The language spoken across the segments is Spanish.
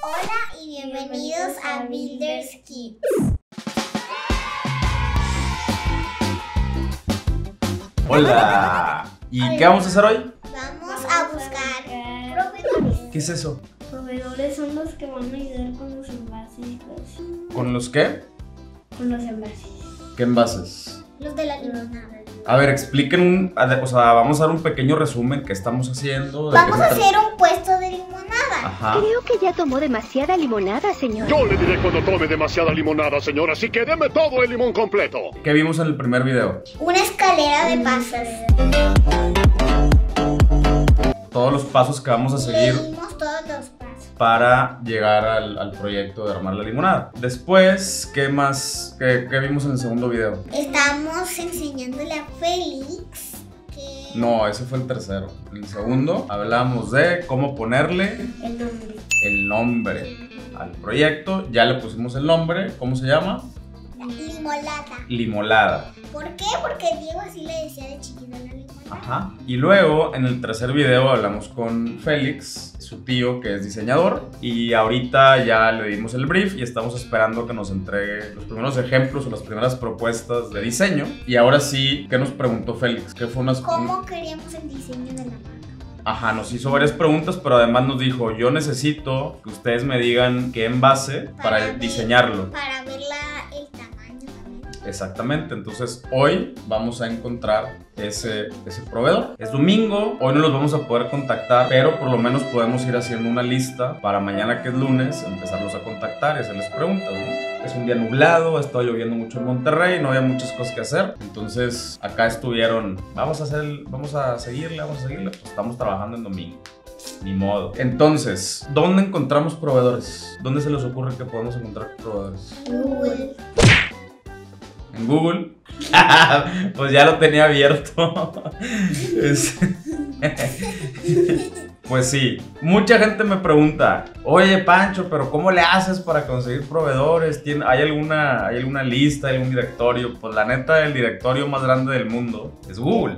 Hola y bienvenidos a Builders Kids. Hola. ¿Y qué vamos a hacer hoy? Vamos a buscar proveedores. ¿Qué es eso? Proveedores son los que van a ayudar con los envases. ¿Con los qué? Con los envases. ¿Qué envases? Los de la limonada. A ver, expliquen vamos a dar un pequeño resumen que estamos haciendo. Vamos a hacer un puesto de limonada. Ajá. Creo que ya tomó demasiada limonada, señor. Yo le diré cuando tome demasiada limonada, señora, así que deme todo el limón completo. ¿Qué vimos en el primer video? Una escalera de pasas. Todos los pasos que vamos a seguir Leímos todos los pasos. para llegar al proyecto de armar la limonada. Después, ¿qué más? ¿Qué vimos en el segundo video? Estamos enseñándole a Félix que... No, ese fue el tercero. En el segundo hablamos de cómo ponerle El nombre. el nombre al proyecto. Ya le pusimos el nombre. ¿Cómo se llama? Limolada. Limolada. ¿Por qué? Porque Diego así le decía de chiquito la limonada. Ajá. Y luego en el tercer video hablamos con Félix, su tío que es diseñador, y ahorita ya le dimos el brief y estamos esperando que nos entregue los primeros ejemplos o las primeras propuestas de diseño. Y ahora sí, ¿qué nos preguntó Félix? ¿Qué fue ¿Cómo queríamos el diseño de la marca? Ajá, nos hizo varias preguntas, pero además nos dijo, yo necesito que ustedes me digan qué envase para diseñarlo. Para ver el tamaño también. Exactamente, entonces hoy vamos a encontrar ese proveedor. Es domingo, hoy no los vamos a poder contactar, pero por lo menos podemos ir haciendo una lista para mañana, que es lunes, empezarlos a contactar y hacerles preguntas, ¿no? Es un día nublado, ha estado lloviendo mucho en Monterrey, no había muchas cosas que hacer, entonces acá estuvieron, vamos a seguirle, pues estamos trabajando en domingo. Ni modo. Entonces, ¿dónde encontramos proveedores? ¿Dónde se les ocurre que podemos encontrar proveedores? Google. En Google. Pues ya lo tenía abierto. Pues sí, mucha gente me pregunta, oye Pancho, pero ¿cómo le haces para conseguir proveedores? ¿Hay alguna lista, algún directorio? Pues la neta, el directorio más grande del mundo es Google.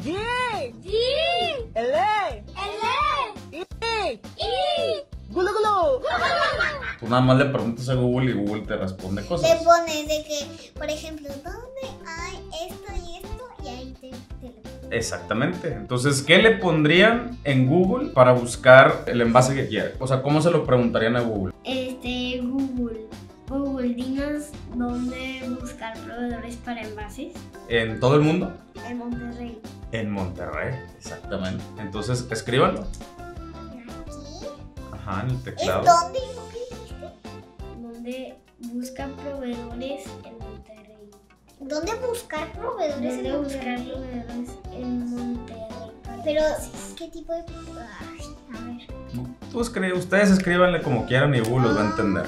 Tú nada más le preguntas a Google y Google te responde cosas. Le pones de que, por ejemplo, ¿dónde hay esto y esto? Y ahí te lo pones. Exactamente. Entonces, ¿qué le pondrían en Google para buscar el envase que quieren? O sea, ¿cómo se lo preguntarían a Google? Google, dinos dónde buscar proveedores para envases. ¿En todo el mundo? En Monterrey. En Monterrey, exactamente. Entonces, escríbanlo. Aquí. Ajá, en el ¿Es teclado. dónde? ¿No qué dijiste? Donde buscan proveedores en Monterrey. ¿Dónde buscar proveedores en ¿Dónde buscar Monterrey? proveedores en Monterrey? Pero, ¿qué tipo de...? Ay, a ver. Ustedes escríbanle como quieran y Google los va a entender.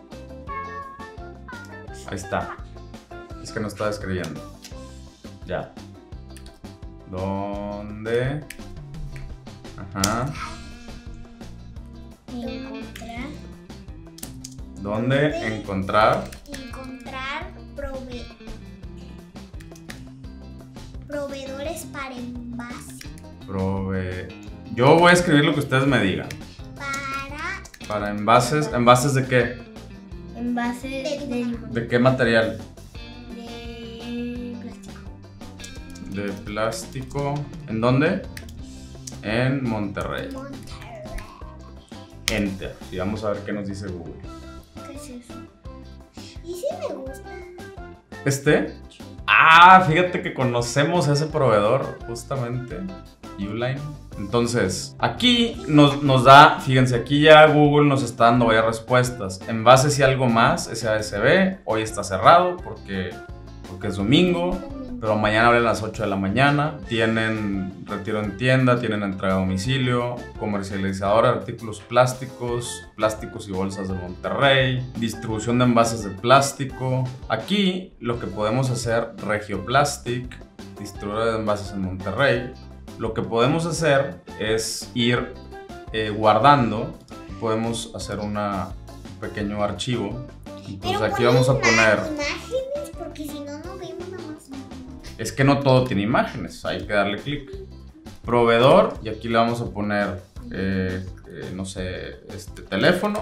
Ahí está. Es que no estaba escribiendo. Ya. ¿Dónde? Ajá. Encontrar. ¿Dónde encontrar? Encontrar proveedores para envase. Yo voy a escribir lo que ustedes me digan. Para envases. ¿Envases de qué? Envases de limón. ¿De qué material? De plástico. De plástico. ¿En dónde? En Monterrey. Enter. Y vamos a ver qué nos dice Google. ¿Qué es eso? Y sí me gusta. ¿Este? Ah, fíjate que conocemos a ese proveedor, justamente. Uline. Entonces, aquí nos da, fíjense, aquí ya Google nos está dando varias respuestas. Envases y algo más, SASB. Hoy está cerrado porque es domingo. Pero mañana abren a las 8 de la mañana. Tienen retiro en tienda, tienen entrega a domicilio, comercializadora de artículos plásticos y bolsas de Monterrey, distribución de envases de plástico. Aquí lo que podemos hacer, Regioplastic, distribuidora de envases en Monterrey. Lo que podemos hacer es ir guardando. Podemos hacer un pequeño archivo. Entonces Pero aquí vamos a poner... imágenes, porque si no, no vemos nada más. Es que no todo tiene imágenes, hay que darle clic. Proveedor, y aquí le vamos a poner, no sé, teléfono,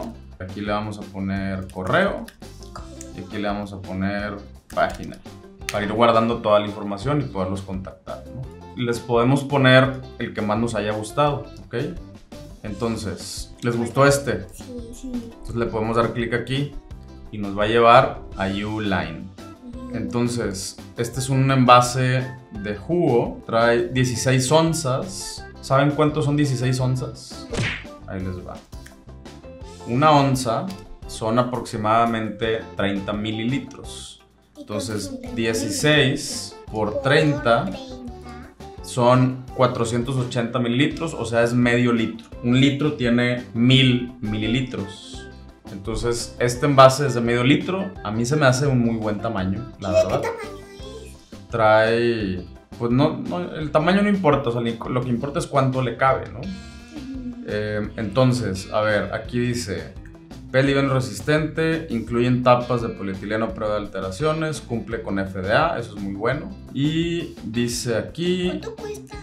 Aquí le vamos a poner correo y aquí le vamos a poner página para ir guardando toda la información y poderlos contactar, ¿no? Les podemos poner el que más nos haya gustado, ¿ok? Entonces, ¿les gustó este? Sí. Entonces le podemos dar clic aquí y nos va a llevar a Uline. Entonces, este es un envase de jugo, trae 16 onzas. ¿Saben cuántos son 16 onzas? Ahí les va. Una onza son aproximadamente 30 mililitros. Entonces, 16 por 30 son 480 mililitros, o sea, es medio litro. Un litro tiene 1000 mililitros. Entonces, este envase es de medio litro. A mí se me hace un muy buen tamaño, la verdad. ¿Qué tamaño es? Trae... Pues no, el tamaño no importa, o sea, lo que importa es cuánto le cabe, ¿no? Entonces, a ver, aquí dice... PET resistente, incluyen tapas de polietileno a prueba de alteraciones, cumple con FDA, eso es muy bueno. Y dice aquí... ¿Cuánto cuesta?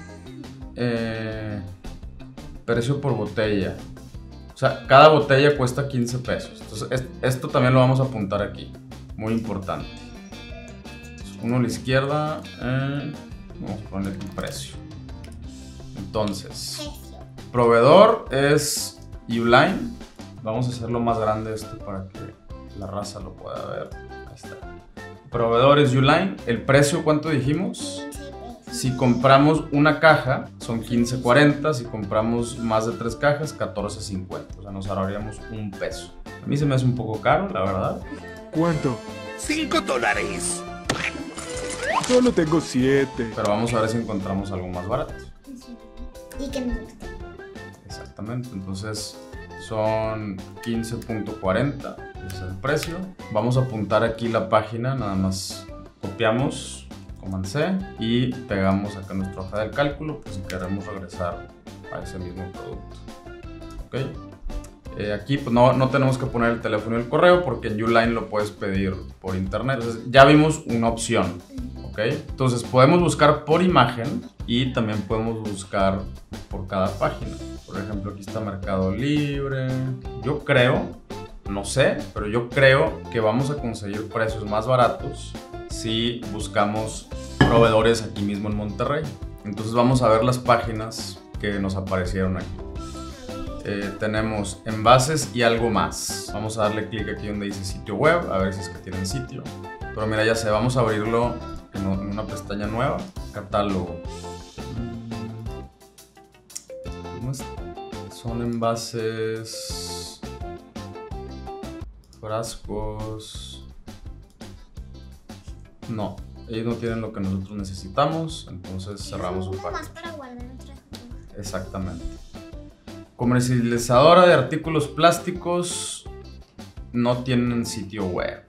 Precio por botella. O sea, cada botella cuesta 15 pesos. Entonces, esto también lo vamos a apuntar aquí. Muy importante. Uno a la izquierda. Vamos a poner aquí precio. Entonces, proveedor es Uline. Vamos a hacerlo más grande esto para que la raza lo pueda ver. Ahí está. Proveedor es Uline. El precio, ¿cuánto dijimos? 15 pesos. Si compramos una caja, son 15.40. Si compramos más de 3 cajas, 14.50. O sea, nos ahorraríamos un peso. A mí se me hace un poco caro, la verdad. ¿Cuánto? $5. Solo tengo 7. Pero vamos a ver si encontramos algo más barato. Y que me gusta. Exactamente. Entonces, son 15.40. Ese es el precio. Vamos a apuntar aquí la página. Nada más copiamos. Command C y pegamos acá nuestra hoja del cálculo, pues si queremos regresar a ese mismo producto. Ok. Aquí pues no tenemos que poner el teléfono y el correo porque en Uline lo puedes pedir por internet. Entonces ya vimos una opción. Ok. Entonces podemos buscar por imagen y también podemos buscar por cada página. Por ejemplo, aquí está Mercado Libre. Yo creo, no sé, pero yo creo que vamos a conseguir precios más baratos si buscamos proveedores aquí mismo en Monterrey. Entonces vamos a ver las páginas que nos aparecieron aquí. Tenemos envases y algo más. Vamos a darle clic aquí donde dice sitio web, a ver si es que tienen sitio. Pero mira, ya sé, vamos a abrirlo en una pestaña nueva. Catálogo. ¿Cómo es? Son envases, frascos. No, ellos no tienen lo que nosotros necesitamos, entonces cerramos su Uno más página. para guardar otras cosas. Exactamente. Comercializadora de artículos plásticos no tienen sitio web.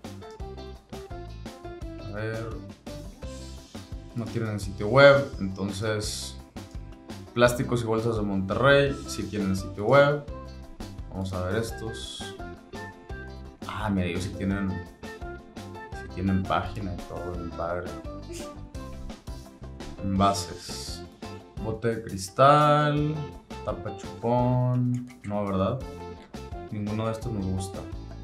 A ver. No tienen sitio web, entonces Plásticos y Bolsas de Monterrey sí tienen sitio web. Vamos a ver estos. Ah, mira, ellos sí tienen página y todo, bien padre. Envases. Bote de cristal. Tapa chupón. No, ¿verdad? Ninguno de estos nos gusta.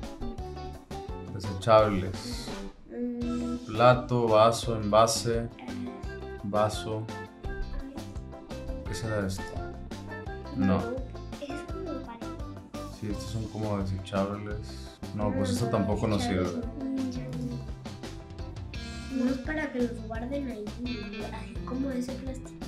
Desechables. Plato, vaso, envase. Vaso. ¿Qué será esto? No. Es como para... Sí, estos son como desechables. No, pues esto tampoco nos sirve. No es para que los guarden ahí, así como ese plastiquito.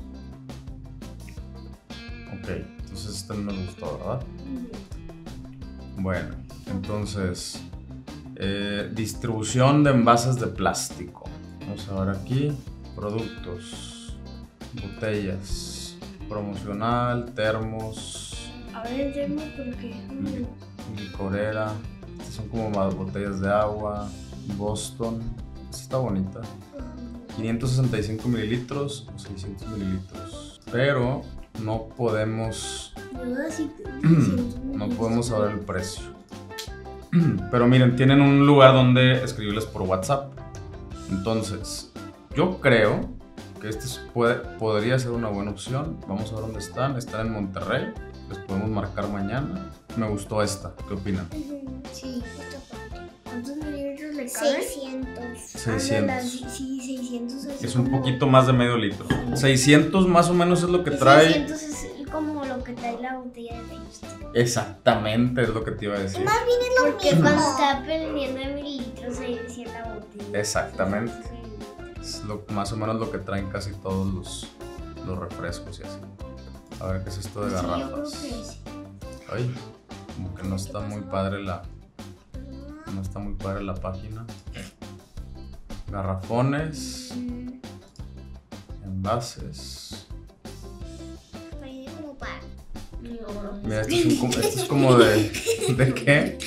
Ok, entonces este no nos gustó, ¿verdad? Bueno, entonces distribución de envases de plástico. Vamos a ver aquí. Productos. Botellas. Promocional. Termos. A ver, entremos porque... Licorera. Estas son como más botellas de agua. Boston. Esta está bonita. 565 mililitros o 600 mililitros. Pero no podemos... No podemos saber el precio. Pero miren, tienen un lugar donde escribirles por WhatsApp. Entonces, yo creo que este podría ser una buena opción. Vamos a ver dónde están. Están en Monterrey. Les podemos marcar mañana. me gustó esta. ¿Qué opinan? Sí, está padre. ¿Cuántos mililitros le caben? 600. 600. Sí, 600 Es un poquito más de medio litro. 600 más o menos es lo que trae. 600 es como lo que trae la botella de Fiesta. Exactamente es lo que te iba a decir. Más bien es lo Porque mismo. cuando estaba aprendiendo de mililitros se decía la botella. Exactamente. Es más o menos lo que traen casi todos los refrescos y así. A ver qué es esto de Sí, yo creo garrafas. que sí. Ay, como que no está muy padre la. No está muy padre la página. Garrafones. Envases. Parece como para. Mira, este es como de. ¿De qué?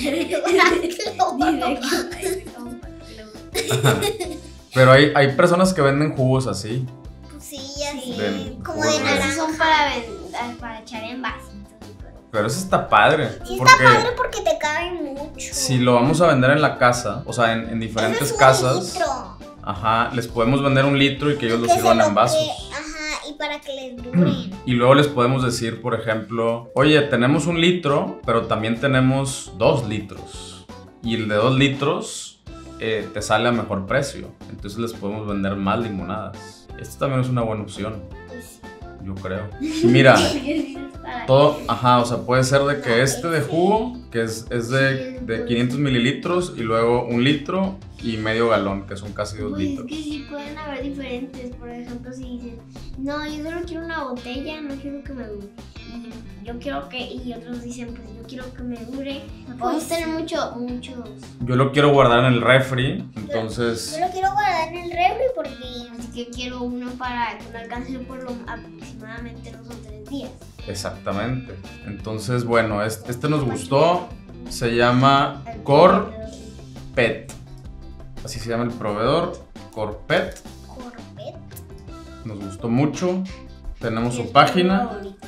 Pero hay personas que venden jugos así. Sí, así. De- Como jugo de de- naranja. Esos son para echar en vasitos. Pero eso está padre. Sí, Porque está padre porque te caben mucho. si lo vamos a vender en la casa, o sea, en diferentes Ese es un casas, litro. ajá, les podemos vender un litro y que ellos lo Que sirvan se en vasos. Ajá, y para que les duren. Y luego les podemos decir, por ejemplo, oye, tenemos un litro, pero también tenemos 2 litros. Y el de 2 litros te sale a mejor precio. Entonces les podemos vender más limonadas. Esto también es una buena opción, yo creo. Y mira, todo, ajá, o sea, puede ser de que este de jugo, que es de 500 mililitros, y luego 1 litro y medio galón, que son casi 2 Pues es litros. que sí pueden haber diferentes. Por ejemplo, si dicen, no, yo solo quiero una botella, no quiero que me dure. Y yo quiero que, y otros dicen, pues yo quiero que me dure. Podemos tener muchos. Yo lo quiero guardar en el refri, entonces... Yo lo quiero guardar en el refri porque. Así que quiero uno para que me alcance por aproximadamente 2 o 3 días. Exactamente. Entonces, bueno, este nos gustó. Se llama Corpet. Así se llama el proveedor. Corpet. Corpet. Nos gustó mucho. Tenemos Y su es mi página. favorito.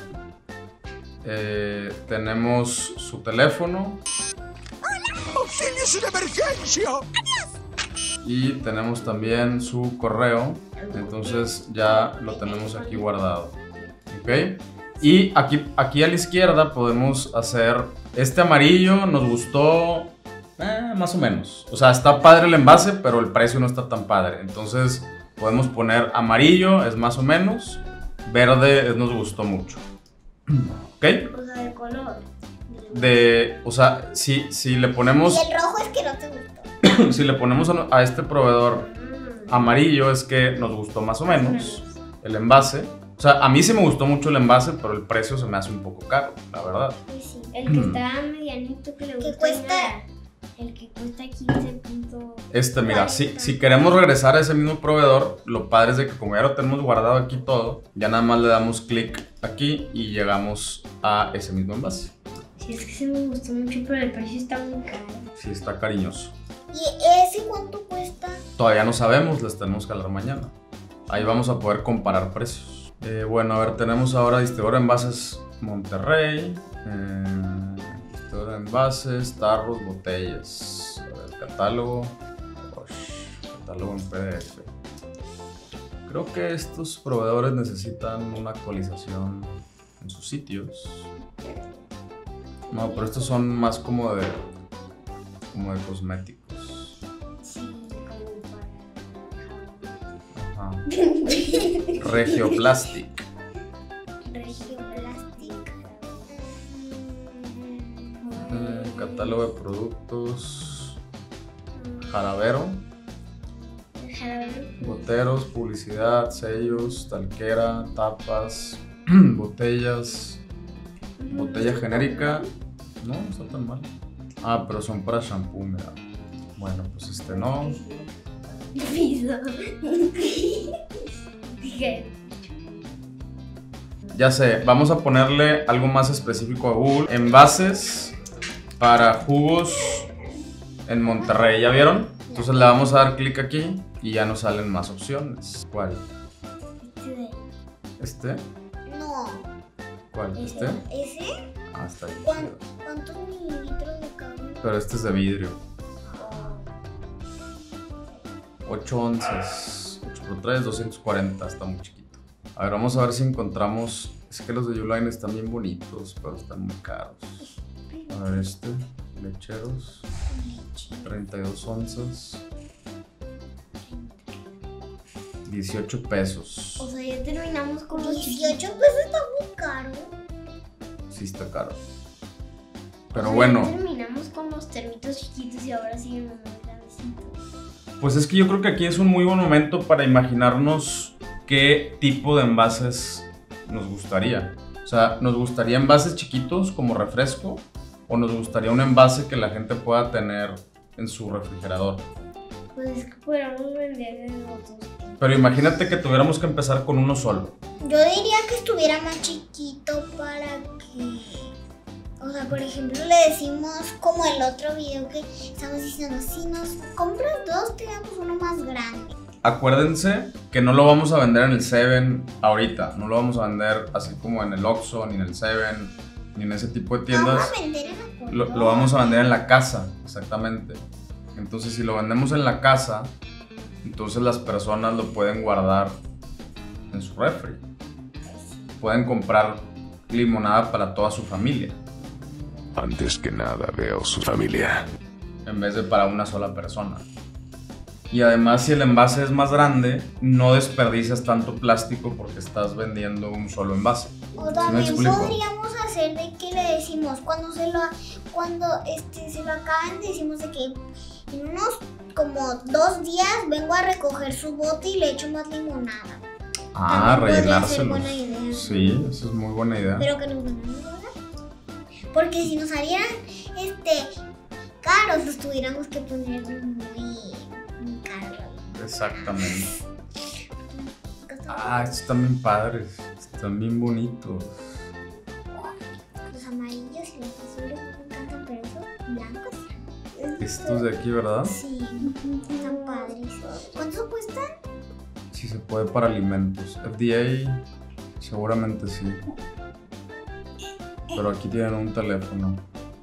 Tenemos su teléfono. ¡Auxilio, es una emergencia! Y tenemos también su correo. Entonces ya lo tenemos aquí guardado. ¿Ok? Y aquí a la izquierda podemos hacer este amarillo. Nos gustó más o menos. O sea, está padre el envase, pero el precio no está tan padre. Entonces podemos poner amarillo, es más o menos. Verde nos gustó mucho. ¿Ok? O sea, de color. O sea, si le ponemos, Y el rojo es que no te gustó. si le ponemos a este proveedor Mm. amarillo, es que nos gustó más o menos el envase. O sea, a mí sí me gustó mucho el envase, pero el precio se me hace un poco caro, la verdad. Pues sí, el que está medianito que le gusta. cuesta? El que cuesta 15 Mira, si queremos regresar a ese mismo proveedor, lo padre es de que como ya lo tenemos guardado aquí todo, ya nada más le damos clic aquí y llegamos a ese mismo envase. Sí, es que se me gustó mucho, pero el precio está muy caro. Sí, está cariñoso. ¿Y ese cuánto cuesta? Todavía no sabemos, les tenemos que hablar mañana. Ahí vamos a poder comparar precios. Bueno, a ver, tenemos ahora distribuidor de envases Monterrey. Distribuidor de envases, tarros, botellas. A ver, catálogo. Catálogo en PDF. Creo que estos proveedores necesitan una actualización en sus sitios. No, pero estos son más como de cosméticos. Sí, como para. Ajá. Regioplastic. Regioplastic. Catálogo de productos. Jarabero. Goteros, publicidad, sellos, talquera, tapas, botellas. Botella genérica. No está tan mal. Ah, pero son para shampoo, mira. Bueno, pues este no. Piso. Dije, Ya sé, vamos a ponerle algo más específico a Google. Envases para jugos en Monterrey, ¿ya vieron? Entonces le vamos a dar clic aquí y ya nos salen más opciones. ¿Cuál? ¿Este? No. ¿Cuál? ¿Este? ¿Ese? Ah, está ahí. ¿Cuántos mililitros de caben? Pero este es de vidrio. 8 onzas. 8 por 3, 240. Está muy chiquito. A ver, vamos a ver si encontramos. Es que los de Uline están bien bonitos, pero están muy caros. A A ver lecheros. 32 onzas. 18 pesos. O sea, ya terminamos con los 18 pesos está muy caro. Sí está caro. Pero Ya bueno, terminamos con los termitos chiquitos y ahora siguen los más grandecitos. pues es que yo creo que aquí es un muy buen momento para imaginarnos qué tipo de envases nos gustaría. O sea, ¿nos gustaría envases chiquitos como refresco? ¿O nos gustaría un envase que la gente pueda tener en su refrigerador? Pues es que podríamos vender de los dos. Pero imagínate que tuviéramos que empezar con uno solo. Yo diría que estuviera más chiquito para que... O sea, por ejemplo, le decimos como el otro video que estamos diciendo, si nos compras dos, te damos uno más grande. Acuérdense que no lo vamos a vender en el 7 ahorita. No lo vamos a vender así como en el Oxxo, ni en el 7, ni en ese tipo de tiendas. Vamos a vender en la Colonia. Lo vamos a vender en la casa, exactamente. Entonces, si lo vendemos en la casa, entonces las personas lo pueden guardar en su refri. Pueden comprar limonada para toda su familia, Antes que nada veo su familia. en vez de para una sola persona. Y además, si el envase es más grande, no desperdicias tanto plástico porque estás vendiendo un solo envase. O ¿Sí me también explico? podríamos hacer de que le decimos, cuando se lo acaban, decimos de que en unos como 2 días vengo a recoger su bote y le echo más limonada. Ah, También podría ser rellenárselos. buena idea. Sí, esa es muy buena idea. Pero que nos vendan más barato. Porque si nos salieran caros, los tuviéramos que poner muy caros. Exactamente. Ah, estos están bien padres. Están bien bonitos. Los amarillos y los azules no me encantan, pero esos blancos. Estos de aquí, ¿verdad? Sí, están padres. ¿Cuántos cuestan? Si se puede para alimentos. FDA, seguramente sí. Pero aquí tienen un teléfono.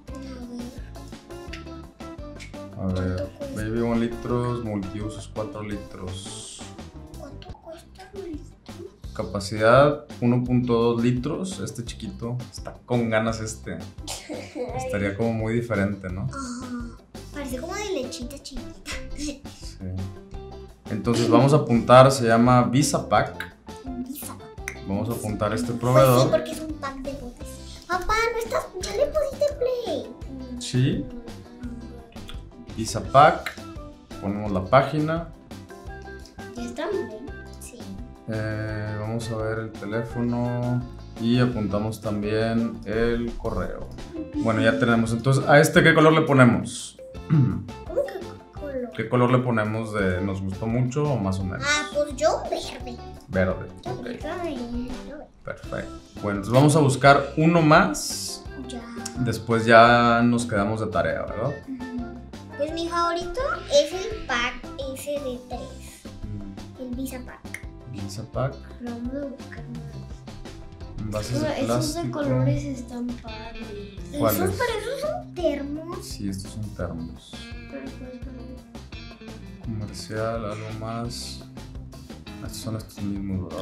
A ver, Baby 1 litros, multiusos 4 litros. ¿Cuánto cuesta? Capacidad 1.2 litros. Este chiquito está con ganas Estaría como muy diferente, ¿no? Ajá. Parece como de lechita chiquita. Sí. Entonces vamos a apuntar, se llama Visa Pack. Visa. Vamos a apuntar este Pues sí, proveedor. porque es un pack de botes. Papá, no estás. Ya le pusiste play. Sí. Visa Pack. Ponemos la página. Ya están bien. Sí. Vamos a ver el teléfono. Y apuntamos también el correo. Bueno, ya tenemos. Entonces, ¿a qué color le ponemos? ¿Cómo que color? ¿Qué color le ponemos de nos gustó mucho o más o menos? Ah, pues yo verde. Verde. Ok, Ay, perfecto. Bueno, entonces vamos a buscar uno más. Ya. Después ya nos quedamos de tarea, ¿verdad? Pues mi favorito es el pack ese de 3. El Visa Pack. Visa Pack. pero vamos a buscar más. Envases de Esos de plástico. colores están padres. ¿Cuáles? Pero esos son termos. Sí, estos son termos. Pero puedes poner- Comercial, algo más. Estos son estos mismos, ¿verdad?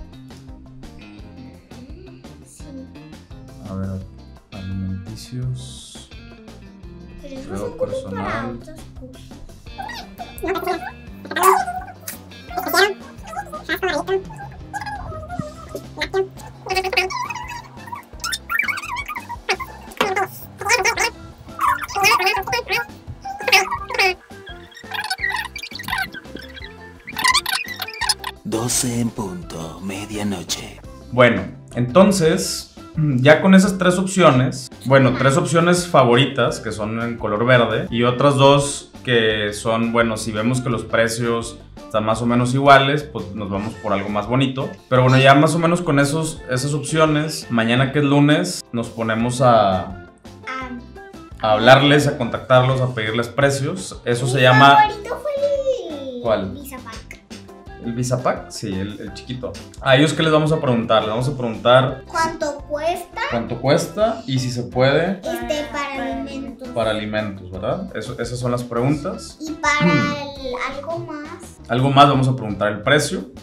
Sí. A ver, alimenticios. Pero esos Cuidado son como para personal. otras cosas. 12 en punto, medianoche. Bueno, entonces, ya con esas 3 opciones, bueno, 3 opciones favoritas que son en color verde y otras 2 que son, bueno, si vemos que los precios están más o menos iguales, pues nos vamos por algo más bonito. Pero bueno, ya más o menos con esas opciones, mañana que es lunes, nos ponemos a hablarles, a contactarlos, a pedirles precios. Eso se llama... Mi favorito fue el ¿Cuál? Visa Pack. ¿El Visa Pack? Sí, el chiquito. A ellos, ¿qué les vamos a preguntar? Les vamos a preguntar ¿Cuánto cuesta? cuánto cuesta y si se puede Para alimentos. para alimentos, ¿verdad? Esas son las preguntas. Y para algo más. Algo más, vamos a preguntar el precio. Ajá.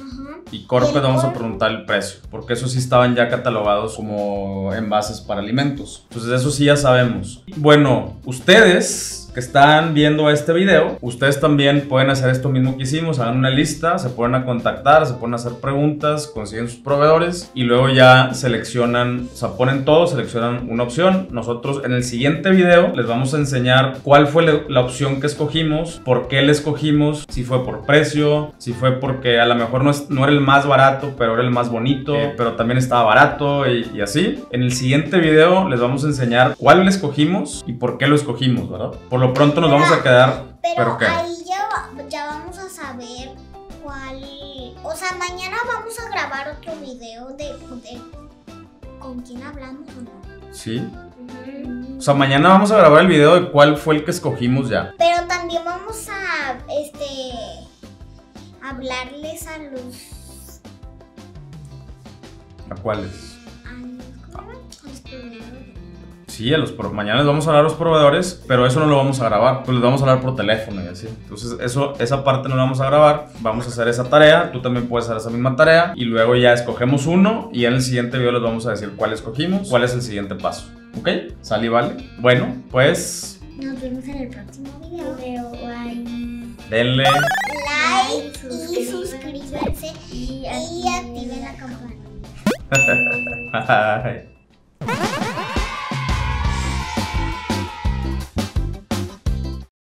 y Corp ¿Y les el vamos a Corp? preguntar el precio, porque esos sí estaban ya catalogados como envases para alimentos. Entonces eso sí ya sabemos. Bueno, ustedes que están viendo este video, ustedes también pueden hacer esto mismo que hicimos, hagan una lista, se ponen a contactar, se ponen a hacer preguntas, consiguen sus proveedores y luego ya seleccionan, o sea, ponen todo, seleccionan una opción. Nosotros en el siguiente video les vamos a enseñar cuál fue la opción que escogimos, por qué la escogimos, si fue por precio, si fue porque a lo mejor no era el más barato, pero era el más bonito, pero también estaba barato y así. En el siguiente video les vamos a enseñar cuál le escogimos y por qué lo escogimos, ¿verdad? Por lo pronto nos vamos a quedar... Pero ¿qué? ahí ya vamos a saber cuál... O sea, mañana vamos a grabar otro video de con quién hablamos o no. Sí. O sea, mañana vamos a grabar el video de cuál fue el que escogimos ya. Pero también vamos a hablarles a los... ¿A cuáles? ¿cómo? A los proveedores. Sí, mañana les vamos a hablar a los proveedores, pero eso no lo vamos a grabar, pues les vamos a hablar por teléfono y así. Entonces esa parte no la vamos a grabar, vamos a hacer esa tarea, tú también puedes hacer esa misma tarea y luego ya escogemos uno y en el siguiente video les vamos a decir cuál escogimos, cuál es el siguiente paso. ¿Ok? ¿Sale y vale? Bueno, pues... Nos vemos en el próximo video. denle... Like y suscríbanse y activen la campana. Bye.